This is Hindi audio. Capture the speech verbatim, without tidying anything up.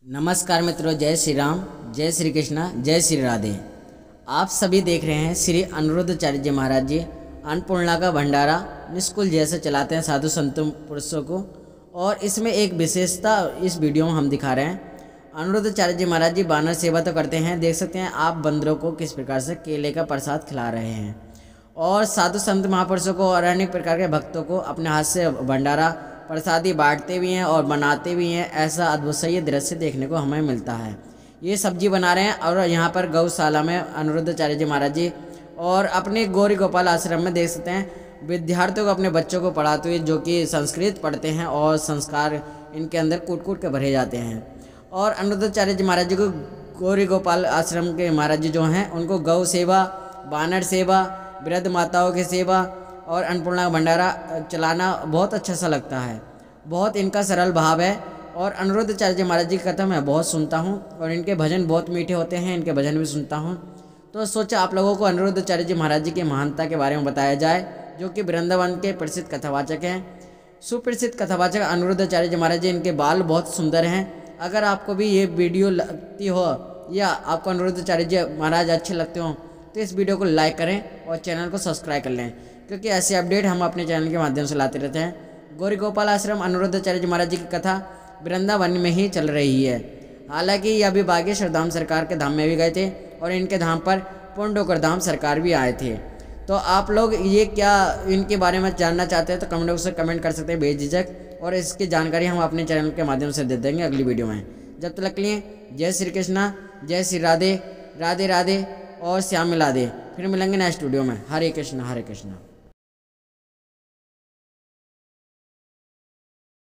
नमस्कार मित्रों, जय श्री राम, जय श्री कृष्णा, जय श्री राधे। आप सभी देख रहे हैं श्री अनिरुद्धाचार्य जी महाराज जी अन्नपूर्णा का भंडारा निष्कुल जैसे चलाते हैं साधु संतों पुरुषों को। और इसमें एक विशेषता इस वीडियो में हम दिखा रहे हैं। अनिरुद्धाचार्य जी महाराज जी वानर सेवा तो करते हैं, देख सकते हैं आप बंदरों को किस प्रकार से केले का प्रसाद खिला रहे हैं और साधु संत महापुरुषों को और अनेक प्रकार के भक्तों को अपने हाथ से भंडारा प्रसादी बांटते भी हैं और बनाते भी हैं। ऐसा अद्भुत सा ये दृश्य देखने को हमें मिलता है। ये सब्जी बना रहे हैं और यहाँ पर गौशाला में अनिरुद्धाचार्य जी महाराज जी और अपने गौरी गोपाल आश्रम में देख सकते हैं विद्यार्थियों को, अपने बच्चों को पढ़ाते हुए, जो कि संस्कृत पढ़ते हैं और संस्कार इनके अंदर कूट कूट के भरे जाते हैं। और अनिरुद्धाचार्य जी महाराज जी को गौरी गोपाल आश्रम के महाराज जी जो हैं उनको गौ सेवा, वानर सेवा, वृद्ध माताओं की सेवा और अन्नपूर्णा का भंडारा चलाना बहुत अच्छा सा लगता है। बहुत इनका सरल भाव है। और अनिरुद्धाचार्य जी महाराज जी की कथा मैं बहुत सुनता हूँ और इनके भजन बहुत मीठे होते हैं, इनके भजन भी सुनता हूँ। तो सोचा आप लोगों को अनिरुद्धाचार्य जी महाराज जी की महानता के बारे में बताया जाए, जो कि वृंदावन के प्रसिद्ध कथावाचक हैं। सुप्रसिद्ध कथावाचक अनिरुद्धाचार्य जी महाराज जी, इनके बाल बहुत सुंदर हैं। अगर आपको भी ये वीडियो लगती हो या आपको अनिरुद्धाचार्य जी महाराज अच्छे लगते हो तो इस वीडियो को लाइक करें और चैनल को सब्सक्राइब कर लें, क्योंकि ऐसे अपडेट हम अपने चैनल के माध्यम से लाते रहते हैं। गौरी गोपाल आश्रम अनिरुद्धाचार्य जी महाराज जी की कथा वृंदावन में ही चल रही है। हालांकि ये अभी बागेश्वर धाम सरकार के धाम में भी गए थे और इनके धाम पर पुंडोकर धाम सरकार भी आए थे। तो आप लोग ये क्या इनके बारे में जानना चाहते हैं तो कमेंट बॉक्स में कमेंट कर सकते हैं बेझिझक, और इसकी जानकारी हम अपने चैनल के माध्यम से दे देंगे अगली वीडियो में। जब तक के लिए जय श्री कृष्णा, जय श्री राधे, राधे राधे और श्याम राधे। फिर मिलेंगे नेक्स्ट वीडियो में। हरे कृष्णा, हरे कृष्णा।